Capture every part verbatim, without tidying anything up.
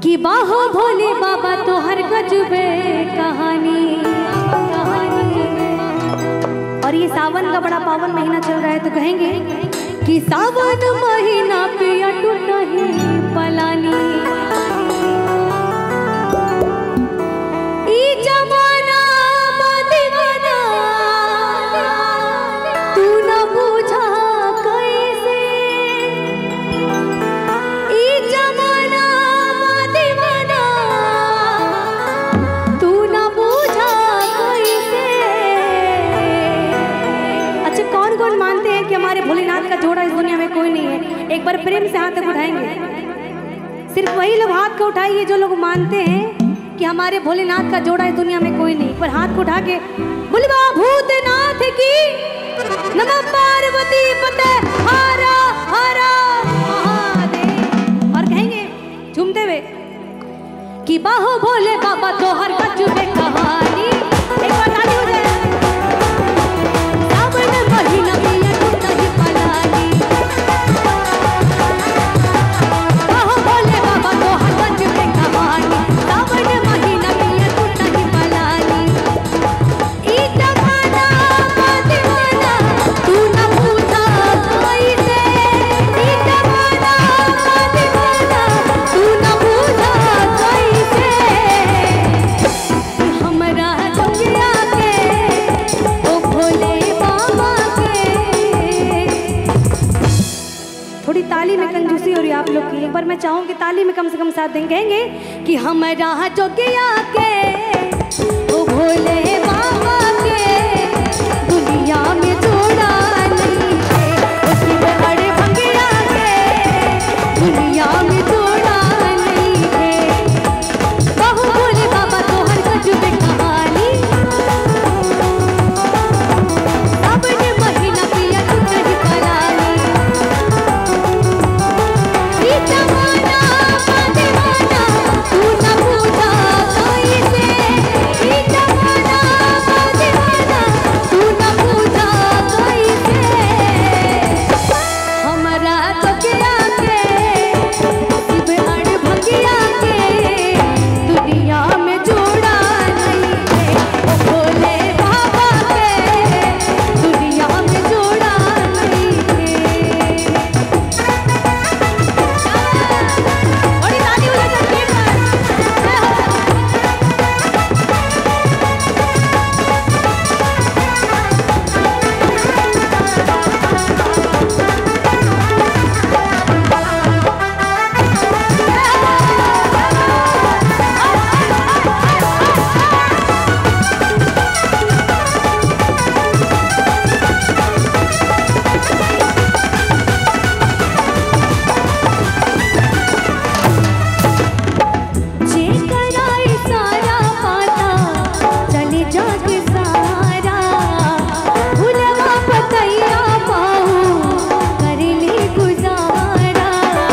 कि बाहो भोले बाबा तो हर गजबे कहानी। और ये सावन का बड़ा पावन महीना चल रहा है तो कहेंगे कि सावन महीना पिया टूटा ही पलानी। ई जमाना दीवाना तू न बुझा कैसे। ई जमाना दीवाना तू न बुझा कैसे। अच्छा, कौन कौन मानते हैं कि हमारे भोलेनाथ का जोड़ा इस दुनिया में कोई नहीं है? एक बार प्रेम से हाथ तक उठाएंगे। सिर्फ वही लोग हाथ को उठाइए जो लोग मानते हैं कि हमारे भोलेनाथ का जोड़ा इस दुनिया में कोई नहीं। पर हाथ को उठा के बुलवा भूतनाथ की नमः पार्वती पते हरा हरा महादेव। और कहेंगे झूमते हुए कि बाहो भोले बाबा तो हर गजबे कहानी। एक बार ताली हो जाए। सावन महीना पिया टूटा ही पलानी। बाहो भोले बाबा तो हर गजबे कहानी। सावन महीना पिया टूटा ही पलानी। ई जमाना दीवाना तू न पूछा कैसे। ई जमाना दीवाना तू न पूछा कैसे। हमरा जोगिया के ओ भोले बाबा के। थोड़ी ताली में कंजूसी हो रही है आप लोग की। एक बार मैं चाहूँ कि ताली में कम से कम साथ देंगे। कहेंगे कि हमरा जोगिया के ओ भोले बाबा के दुनिया में जोड़ा नहीं है। उसकी बड़े भंगिया के दुनिया में जोड़ा नहीं है। बाहो भोले बाबा तो हर गजबे कहानी। सावन महीना पिया टूटा ही पलानी। ई जमाना दीवाना तू न पूछा कैसे। ई जमाना दीवाना तू न पूछा कैसे। हमरा जोगिया के शिव अड़ भंगिया के दुनिया में जोड़ा नहीं है। ओ भोले बाबा के दुनिया में जोड़ा नहीं है। बड़ी ताली हो जाए सबके पास। जे कराई सारा पाता चले जाग सारा। भुलवा पतैया पाऊ करेले गुजारा।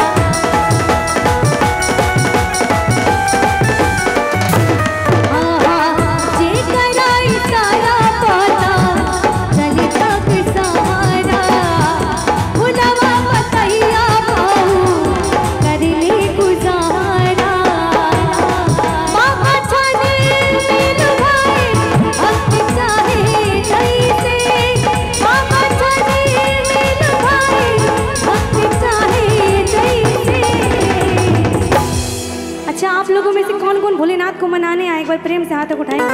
जे कराई सारा पाता चले जाग सारा। भुलवा पतैया पाऊ करेले गुजारा। बाबा छाने मिल भाई भक्ति चाहे जैसे। बाबा छाने मिल भाई भक्ति चाहे जैसे। अच्छा, आप लोगों में से कौन कौन भोलेनाथ को मनाने आए? एक बार प्रेम से हाथ तक उठाएंगे।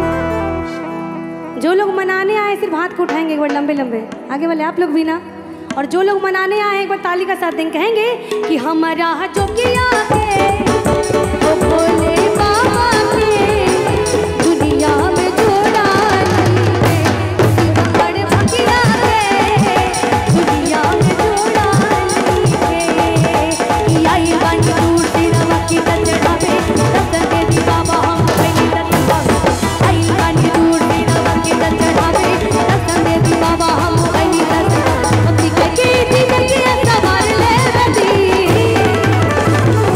जो लोग मनाने आए सिर्फ हाथ को उठाएंगे एक बार लंबे लंबे। आगे वाले आप लोग भी ना। और जो लोग मनाने आए एक बार ताली का साथ देंगे। कहेंगे कि हमारा जोगिया के ओ भोले बाबा के दुनिया में जोड़ा नहीं है। शिव बड़े भंगिया के दुनिया में जोड़ा नहीं है। ई आई बानी दूर सिरवा की चढ़ावे दर्शन दे दी बाबा हम कहीं दर्शन पावे। आई बानी दूर सिरवा की चढ़ावे दर्शन दे दी बाबा हम कहीं दर्शन। भक्ति के जिंदगी सवार ले बदी।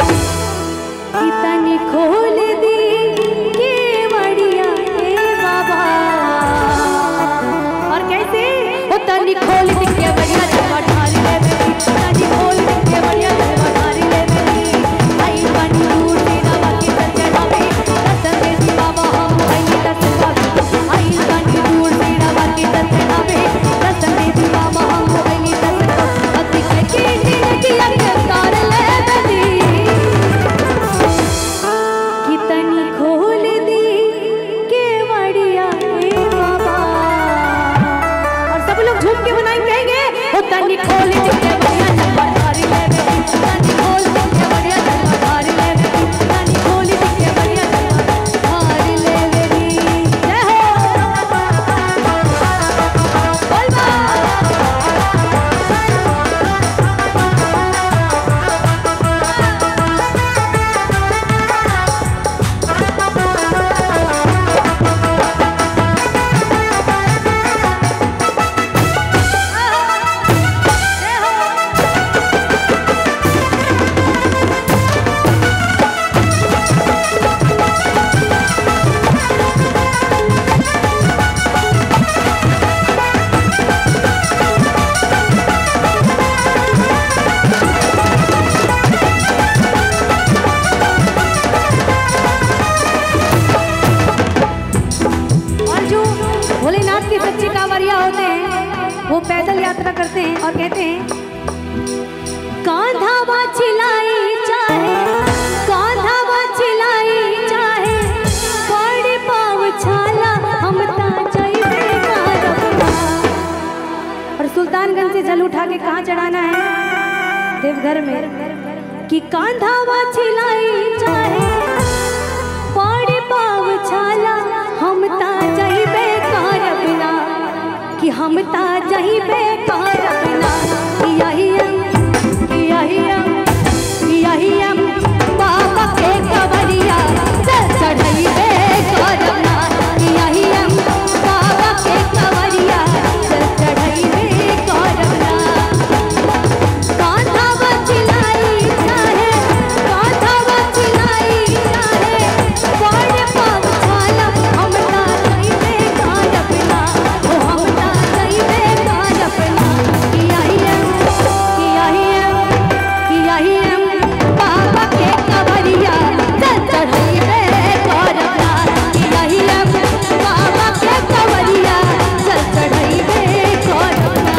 चढ़ाना है देवघर में कि कांधावा छिलाई चाहे पाड़े पाव छाला हम ता जइबे करबना कि हम ता जइबे करबना यही यही यही बाबा के कवरिया चढ़इबे करबना यही बाबा के कवरिया चढ़इबे करबना कांधावा छिलाई चाहे कांधावा छिलाई चाहे पाड़े पाव छाला हम ता जइबे करबना ओ हम ता जइबे करबना यही यही यही बाबा के कवरिया चढ़इबे करबना यही बाबा के कवरिया चढ़इबे करबना।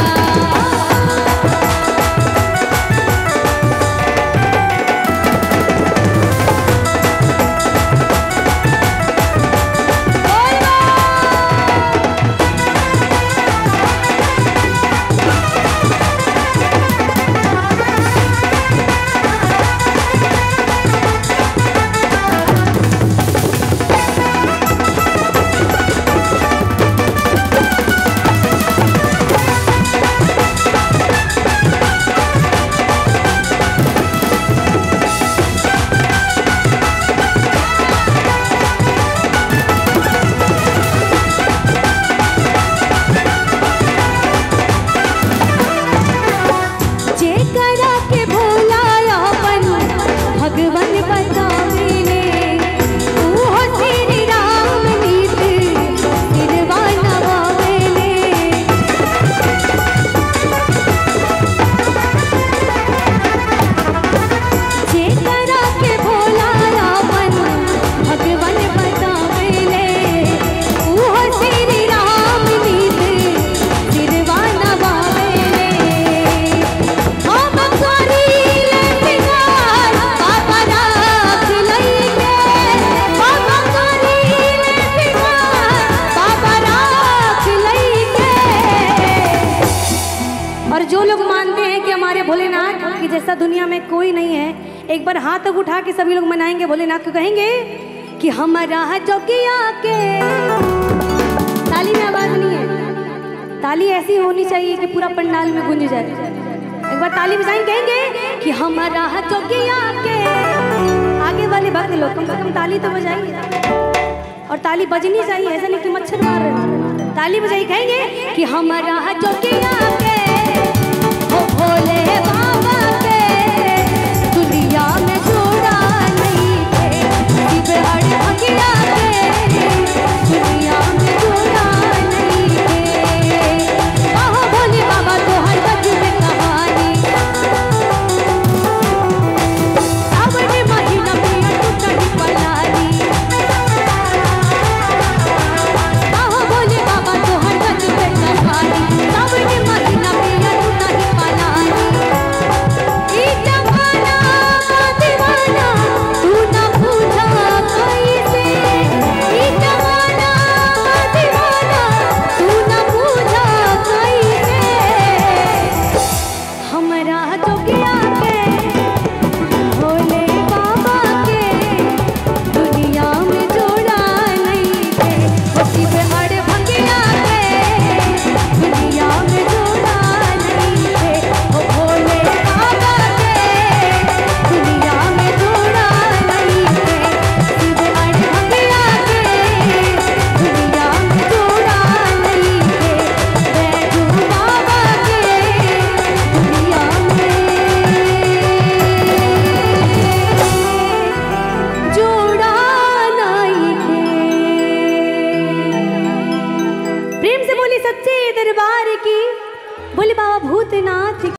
भगवान बतावेले ओहो श्री राम नीत निर्वाण बावेले जे करा के भोला रावण भगवान बतावेले ओहो श्री राम नीत निर्वाण बावेले हम करीले सिंगार बाबा राख लइके हम करीले सिंगार बाबा राख लइके। और जो लोग मानते हैं कि हमारे भोलेनाथ की जैसा दुनिया में कोई नहीं है, एक बार हाथ तक उठा के सभी लोग मनाएंगे भोलेनाथ को, कहेंगे कि हमारा जोगिया के। ताली में आवाज नहीं है, ताली ऐसी होनी चाहिए कि पूरा पंडाल में गूंज जाए। एक बार ताली बजाएंगे, कहेंगे कि हमारा जोगिया के। आगे वाले भक्त लोग कम से कम ताली तो बजाइए, और ताली बजनी चाहिए, ऐसा नहीं कि मच्छर मार रहे हो। ताली बजाइए, कहेंगे कि हमारा जोगिया के ओ भोले बाबा के दुनिया में जोड़ा नहीं है शिव हर भगिया के दुनिया में जोड़ा नहीं है। आहो भोले बाबा तो हर बच्चे में कहानी सावन महीना में टूटनी पलानी। आहो भोले बाबा तो हर बच्चे में कहानी सावन महीना में टूटनी पलानी। ई जमाना का दीवाना तू ना पूछा कैसे, ई जमाना का दीवाना तू ना पूछा कैसे। हमरा जोगिया के भोले बाबा के दुनिया में जोड़ा नहीं है ओ शिव हर भगिया के दुनिया में जोड़ा नहीं है ओ भोले बाबा के दुनिया में जोड़ा नहीं है शिव हर भगिया के दुनिया में जोड़ा नहीं है बैजू बाबा के दुनिया में जोड़ा नहीं है। प्रेम से बोली सच्चे दरबार की, बोले बाबा भूतनाथ।